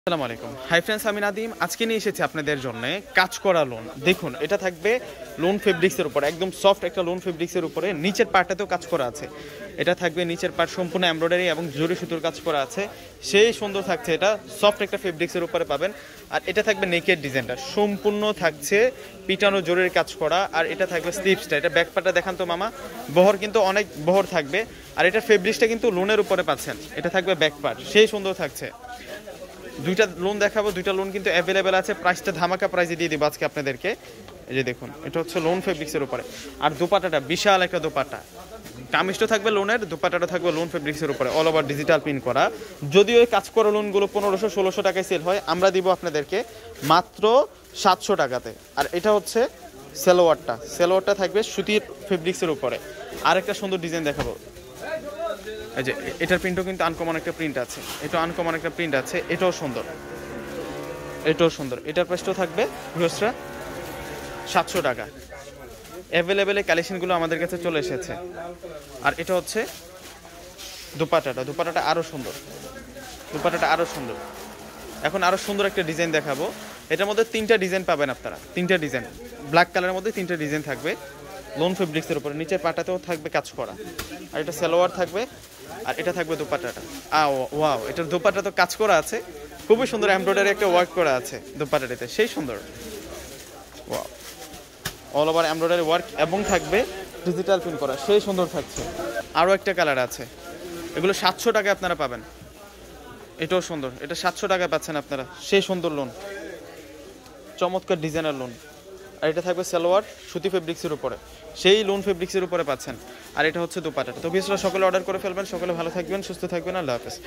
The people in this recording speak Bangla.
আসসালামু আলাইকুম। হাই ফ্রেন্ডস, আমি নাদিম। আজকে নিয়ে এসেছি আপনাদের জন্য কাজ করা লোন। দেখুন, এটা থাকবে লোন ফেব্রিক্সের উপর, একদম সফট একটা লোন ফেব্রিক্সের উপরে। নিচের পার্টটাতেও কাজ করা আছে। এটা থাকবে নিচের পার্ট সম্পূর্ণ এমব্রয়ডারি এবং জরি সুতোর কাজ করা আছে। সেই সুন্দর থাকছে, এটা সফট একটা ফেব্রিক্সের উপরে পাবেন। আর এটা থাকবে নেকের ডিজাইনটা সম্পূর্ণ থাকছে পিটানো জরির কাজ করা। আর এটা থাকবে স্লিপসটা, এটা ব্যাক পার্টটা দেখান তো মামা। বহর কিন্তু অনেক বহর থাকবে। আর এটা ফেব্রিক্সটা কিন্তু লোনের উপরে পাচ্ছেন। এটা থাকবে ব্যাক পার্ট, সেই সুন্দর থাকছে। দুইটা লোন দেখাবো, দুইটা লোন কিন্তু অ্যাভেলেবেল আছে। প্রাইসটা ধামাকা প্রাইসে দিয়ে দিব আজকে আপনাদেরকে। এই যে দেখুন, এটা হচ্ছে লোন ফেব্রিক্সের উপরে। আর দোপাট্টাটা বিশাল একটা দোপাট্টা, কামিজটা থাকবে লোনের, দোপাট্টাটা থাকবে লোন ফেব্রিক্সের উপরে, অল ওভার ডিজিটাল প্রিন্ট করা। যদিও এই কাজ করা লোনগুলো 1500-1600 টাকায় সেল হয়, আমরা দিব আপনাদেরকে মাত্র 700 টাকাতে। আর এটা হচ্ছে সেলোয়ারটা থাকবে সুতির ফেব্রিক্সের উপরে। আর একটা সুন্দর ডিজাইন দেখাবো। এই যে এটার প্রিন্টও কিন্তু আনকমন একটা প্রিন্ট আছে, এটা আনকমন একটা প্রিন্ট আছে, এটাও সুন্দর, এটার প্রাইসটাও থাকবে ভিউয়ার্সরা 700 টাকা। অ্যাভেলেবেল এই কালেকশনগুলো আমাদের কাছে চলে এসেছে। আর এটা হচ্ছে দোপাট্টাটা আরও সুন্দর। এখন আরও সুন্দর একটা ডিজাইন দেখাবো। এটার মধ্যে 3টা ডিজাইন পাবেন আপনারা, 3টা ডিজাইন ব্ল্যাক কালারের মধ্যে 3টা ডিজাইন থাকবে লোন ফেব্রিক্সের উপরে। নিচের পাটাতেও থাকবে কাজ করা। আর এটা সালোয়ার থাকবে, আর এটা থাকবে দোপাট্টাটা। ওয়াও, এটার দোপাট্টা তো কাজ করা আছে, খুবই সুন্দর এমব্রয়ডারি একটা ওয়ার্ক করা আছে দোপাট্টাটাতে, সেই সুন্দর। Wow, all over embroidery work এবং থাকবে ডিজিটাল প্রিন্ট করা, সেই সুন্দর থাকছে। আরও একটা কালার আছে, এগুলো 700 টাকায় আপনারা পাবেন। এটাও সুন্দর, এটা 700 টাকায় পাচ্ছেন আপনারা, সেই সুন্দর লোন, চমৎকার ডিজাইনার লোন। আর এটা থাকবে সালোয়ার সুতি ফেব্রিক্সের উপরে, সেই লোন ফেব্রিক্সের উপরে পাচ্ছেন। আর এটা হচ্ছে দোপাট্টাটা। তো বিশেষ সকলে অর্ডার করে ফেলবেন। সকলে ভালো থাকবেন, সুস্থ থাকবেন। আল্লাহ হাফেজ।